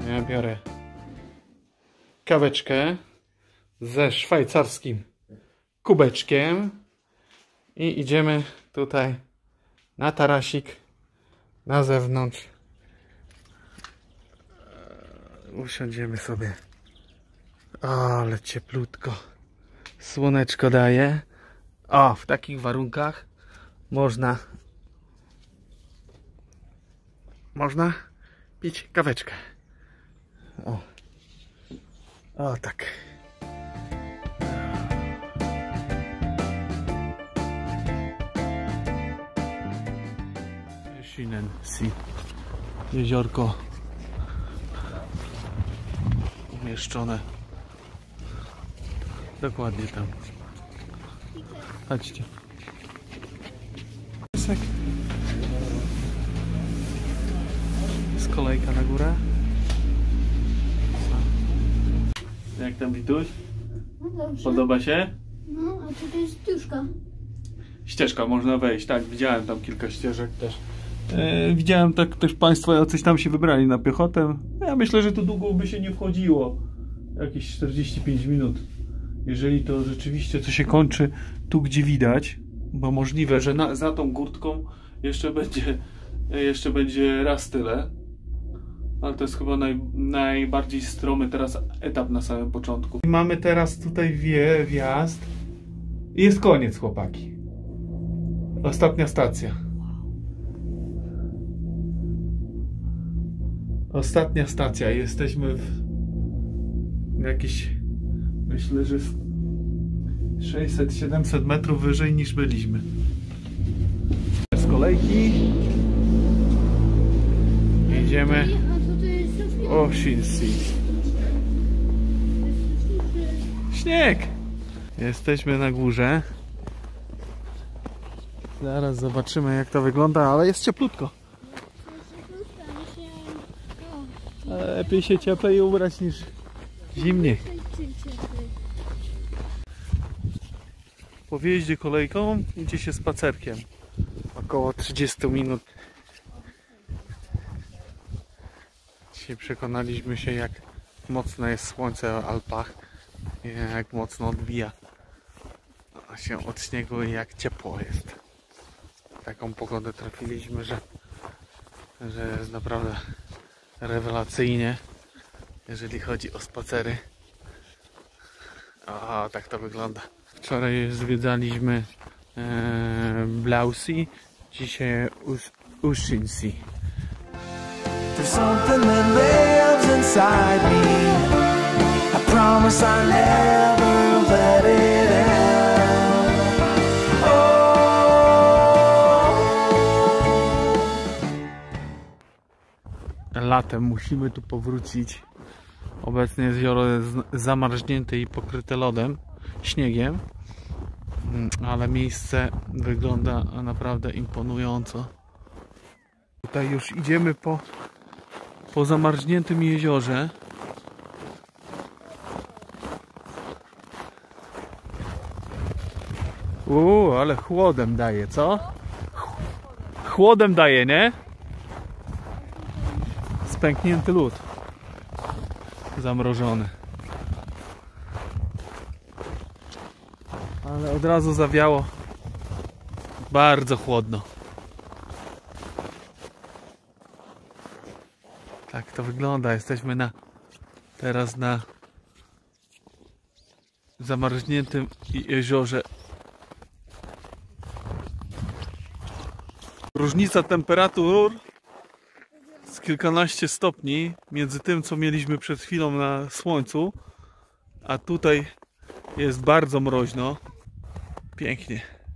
Ja biorę kaweczkę ze szwajcarskim kubeczkiem i idziemy tutaj na tarasik na zewnątrz. Usiądziemy sobie. O, ale cieplutko. Słoneczko daje. O, w takich warunkach można pić kaweczkę. O tak. Schienensee. Jeziorko umieszczone dokładnie tam. Chodźcie. Jest kolejka na górę. Jak tam, Wituś? No dobrze. Podoba się? No, a czy to jest ścieżka? Ścieżka, można wejść, tak, widziałem tam kilka ścieżek też. Widziałem tak też Państwo jacyś tam się wybrali na piechotę. Ja myślę, że tu długo by się nie wchodziło. Jakieś 45 minut. Jeżeli to rzeczywiście co się kończy tu, gdzie widać, bo możliwe, że za tą górką jeszcze będzie raz tyle. Ale to jest chyba najbardziej stromy teraz etap na samym początku. Mamy teraz tutaj wjazd i jest koniec, chłopaki. Ostatnia stacja. Ostatnia stacja. Jesteśmy w jakieś, myślę, że 600-700 metrów wyżej niż byliśmy. Z kolejki idziemy Oceansea. Śnieg! Jesteśmy na górze. Zaraz zobaczymy, jak to wygląda, ale jest cieplutko. Lepiej się cieplej ubrać niż zimniej. Po wjeździe kolejką idzie się spacerkiem. Około 30 minut. Dzisiaj przekonaliśmy się, jak mocne jest słońce w Alpach. Jak mocno odbija się od śniegu i jak ciepło jest. Taką pogodę trafiliśmy, że jest naprawdę rewelacyjnie, jeżeli chodzi o spacery. O, tak to wygląda. Wczoraj zwiedzaliśmy Blausee, dzisiaj Oceansea. There's something that lives inside me. I promise I never let it end. Latem musimy tu powrócić. Obecnie jezioro jest zamarznięte i pokryte lodem, śniegiem, ale miejsce wygląda naprawdę imponująco. Tutaj już idziemy po zamarzniętym jeziorze. Ale chłodem daje, co? Chłodem daje, nie? Spęknięty lód. Zamrożony. Ale od razu zawiało. Bardzo chłodno. Tak to wygląda. Jesteśmy teraz na zamarzniętym jeziorze. Różnica temperatur z kilkanaście stopni między tym, co mieliśmy przed chwilą na słońcu, a tutaj jest bardzo mroźno. Pięknie.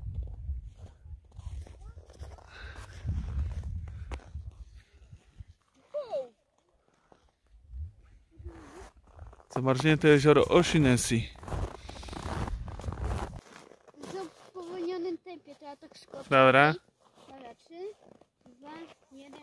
Zamarznięte jezioro Oceansea. W spowolnionym tempie, to ja tak skoczę. Dobra. Dobra, 3, 2, 1.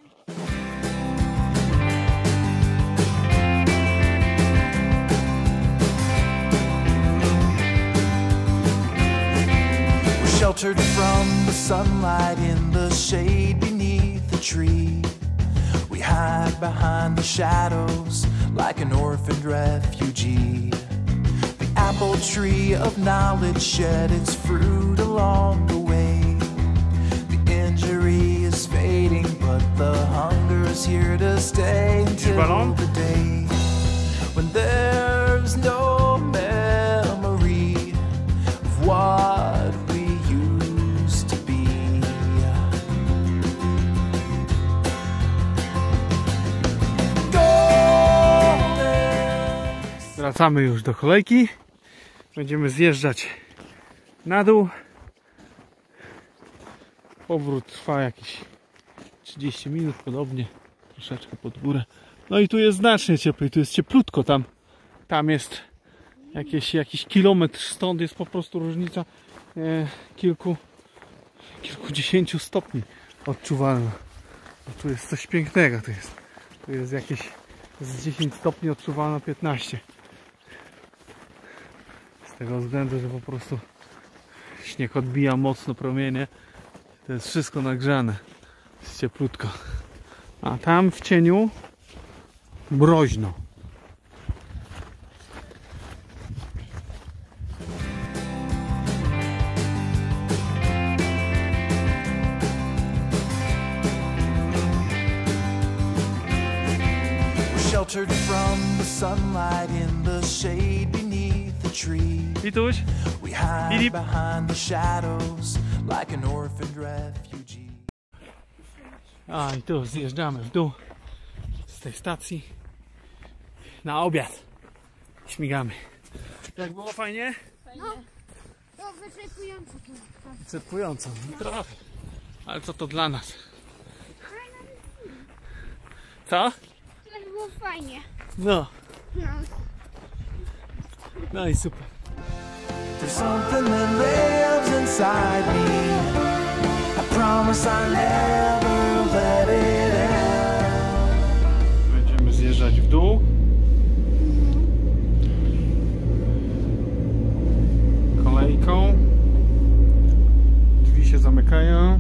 We're sheltered from the sunlight in the shade beneath the tree. We hide behind the shadows like an orphaned refugee. The apple tree of knowledge shed its fruit along the way. The injury is fading, but the hunger is here to stay until the day when there's no memory of what we used to be. Wracamy już do kolejki. Będziemy zjeżdżać na dół. Powrót trwa jakieś 30 minut podobnie. Troszeczkę pod górę. No i tu jest znacznie cieplej. Tu jest cieplutko. Tam jest jakiś kilometr stąd jest po prostu różnica kilkudziesięciu stopni odczuwalna. No tu jest coś pięknego. Tu jest jakieś z 10 stopni odczuwalna 15. Z tego względu, że po prostu śnieg odbija mocno promienie. To jest wszystko nagrzane. Jest cieplutko. A tam w cieniu mroźno. Sheltered from the sunlight in the shade beneath the tree. Wituś? We hide behind the shadows like an orphaned refugee. A i tu zjeżdżamy w dół z tej stacji na obiad. Śmigamy. Jak było fajnie? No, to wyczerpująco. Wyczerpująco. Trochę. Ale co to dla nas? Co? To było fajnie. No. No. No i super. There's something that lives inside me. I promise I never let it end. Będziemy zjeżdżać w dół. Kolejką. Drzwi się zamykają.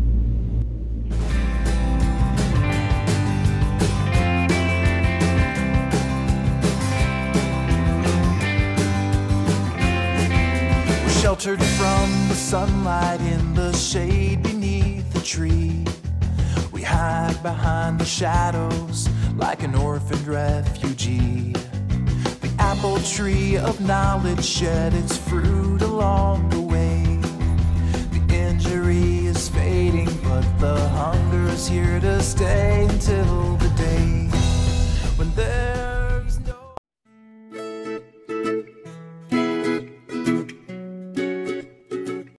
Sheltered from the sunlight in the shade beneath the tree. We hide behind the shadows like an orphaned refugee. The apple tree of knowledge shed its fruit along the way. The injury is fading, but the hunger is here to stay until